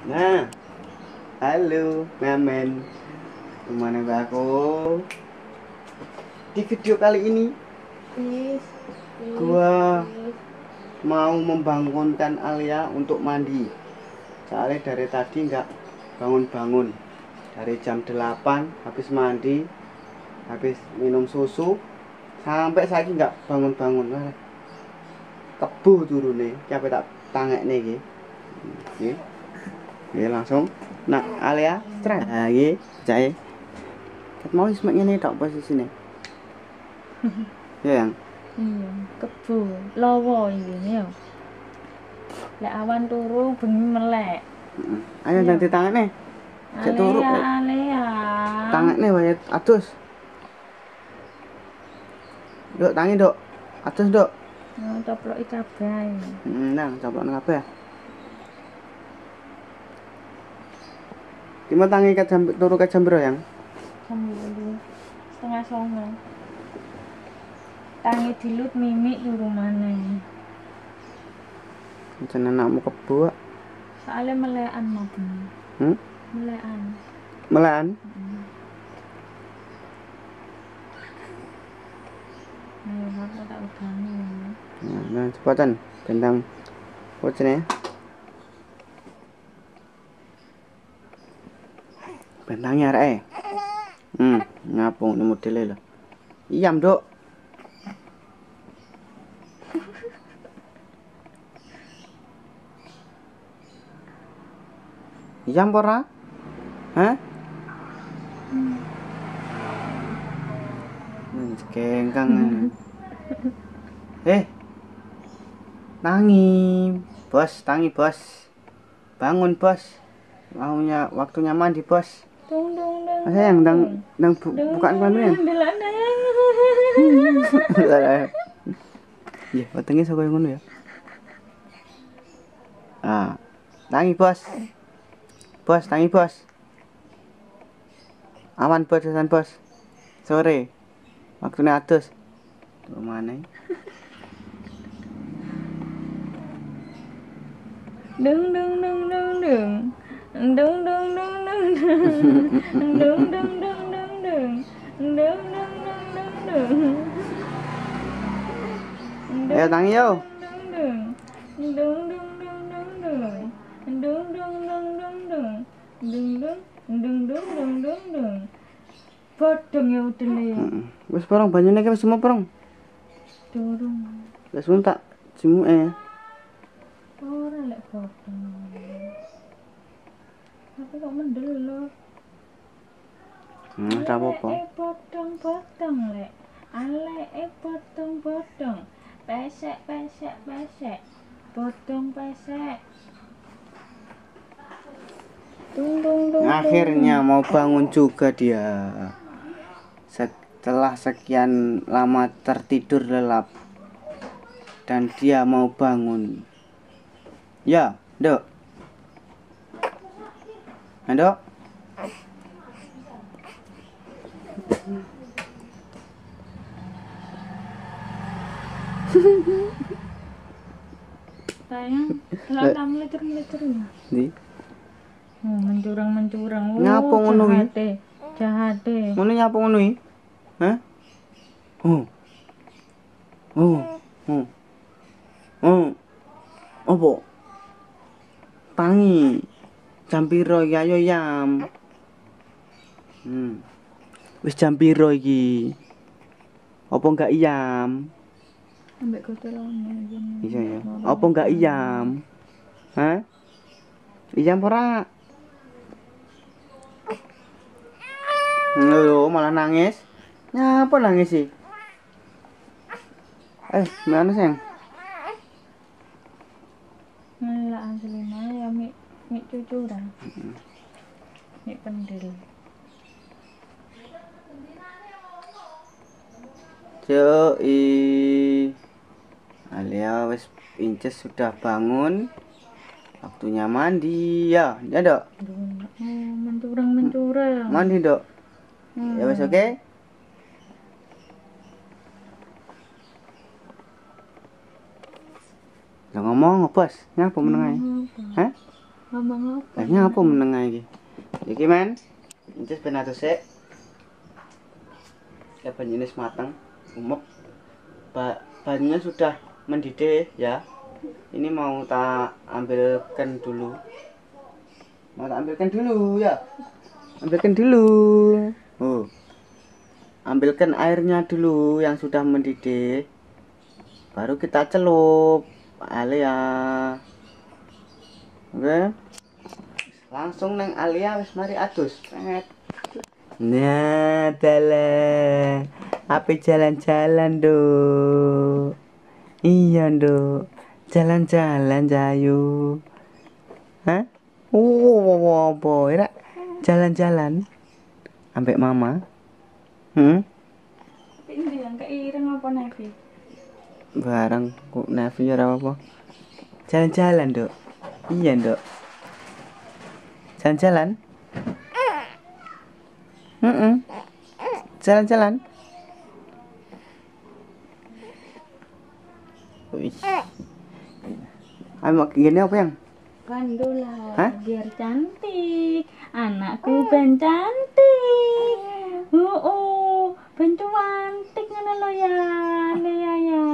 Nah, halo, ngamen. Gimana aku? Di video kali ini, gua mau membangunkan Alia untuk mandi. Soalnya dari tadi nggak bangun-bangun. Dari jam 8 habis mandi, habis minum susu, sampai saya nggak bangun-bangun. Kebuh turune, capek tak tangek nih. Oke, langsung. Nah, Alia, stress. Lagi, percaya. Mau ismek ngene tok posisine. Ya yang. Iya, kebu, lawa iki ya. Lek awan turu bengi melek. Ayo Iya. nanti tangane. Cek turu. Alea. Tangane wae atus. Dok, tangi, Dok. Atus, Dok. Coploki kabeh. Nang, coplok nang kabeh. Gimana tangi ke jam turu ke jam bro yang? Jam 8:30. Tangi dilut mimik turu maneh. Jeneng anakmu kebu. Soale melekan mau bengi. Melekan. Melan. Ayo aku tak udani. Nah, cepetan tentang bocene. Bentangnya arek. Ngapung ini modele lho. Iyam, Dok. Iyam ora? Hah? Kengkang. Tangi, bos, tangi, bos. Bangun, bos. Waktunya mandi, bos. Dung. Sayang, bukaan kelamin. Ya, wetenge saka ngono ya. Ah, tangi, bos. Bos, tangi, bos. Awan, bos, bos. Sore. Waktunya atus. Tuh mana? Dung. Ayo tangi yo. Bodong ya udele. Wis porong banyune ki wis semua porong. Durung. Wis tak jimuke. Ora lek bodong. Tapi kok mendel lho. Ora apa-apa. Bodong lek. Aleke bodong. Pesek. Bodong pesek. Dung. Akhirnya mau bangun juga dia. Setelah sekian lama tertidur lelap dan dia mau bangun. Ya, Dok. Dok. Sayang, telan meter ya. Ndi? Mencurang. Ngapa ngono iki? Jahate. Ngono nyapa ngono iki? Hah? Apa? Tangi. Jam piro ya yo yam? Wis jam piro iki? Apa enggak iyam? Ambek gotelane iki. Iya ya. Apa enggak iyam? Hah? Iyam ora? Lho, malah nangis. Nyapa nangis sih? Mana sayang? Ngelak asline ya mik cucuran. Mik pendel. Joi. Alia wis Inces sudah bangun. Waktunya mandi ya. Ya, Dok. Mencurang. Mandi, Dok. Ya wis oke. Lah ngomong, Bos. Nyapa meneng ae? Hah? Ngomong apa? Lah nyapa meneng iki? Iki men. Incis ben atus sik. Ya banyune mateng, umep. Banyunya sudah mendidih ya. Ini mau tak ambilkan dulu. Mau tak ambilkan dulu ya. Ambilkan dulu. Oh. Ambilkan airnya dulu yang sudah mendidih. Baru kita celup. Alia. Oke. Langsung neng Alia wis mari adus. Nah, dalah. Apa jalan-jalan, Dok? Iya, Dok. Jalan-jalan, Jayu. Hah? Boy, jalan-jalan. Ambek mama. Ini yang keireng apa Nevi? Barang kok Nevi ora apa. Jalan-jalan, Dok. Iya, Dok. Jalan-jalan. Jalan-jalan. Wih. Ayo gini apa yang? Kandola. Hah? Biar cantik. Anakku ben cantik. Ben cantik ngono lho ya. Ya.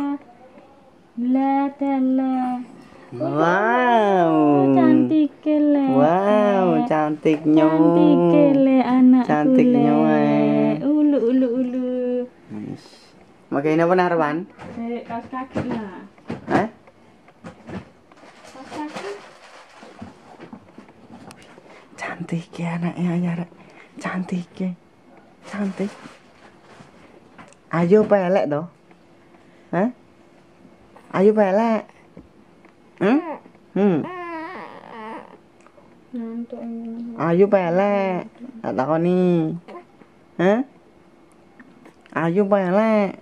La dalah. Wow. Cantik le. Wow, cantiknya. Cantik le anakku. Cantiknya, le. Ulu. Makai apa narwan? Kaos kaki lah. Hah? Kaos kaki. Cantik ya anaknya Ayara. Cantik ya. Cantik. Ayo pelek toh. Hah? Ayo pelek. Ngantuk ini. Ayo pelek. Tak takoni. Hah? Ayo pelek.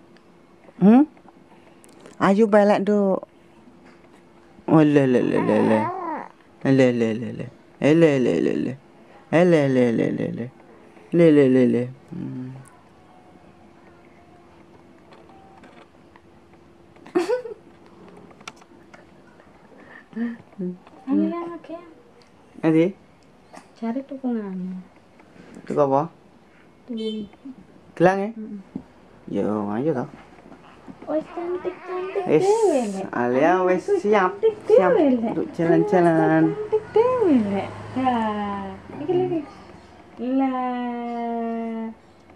Ayo pelek, Dok. Oh, le. Le. Ayo yang oke. Nanti, Cari tukungannya. itu apa? Tuh. Gelang ya? Yo, ayo toh. Wes cantik Wis, dewe lek. Alia wis siap dewe, Lek. untuk jalan-jalan. Cantik dewe lek. Dah. Iki lagi. Lah.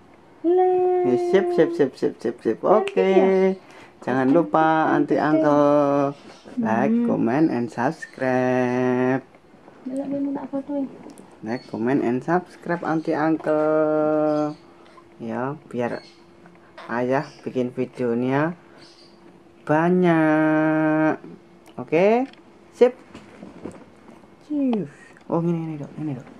Sip. Oke. Jangan lupa anti uncle like, comment, and subscribe. Delok ben tak fotoin. Like, comment, and subscribe anti uncle. Ya, biar ayah bikin videonya banyak. Oke? Sip. Oh, ini Dok.